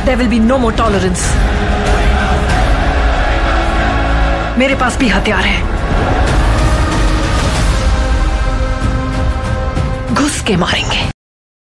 There will be no more tolerance. मेरे पास भी हथियार है, घुस के मारेंगे।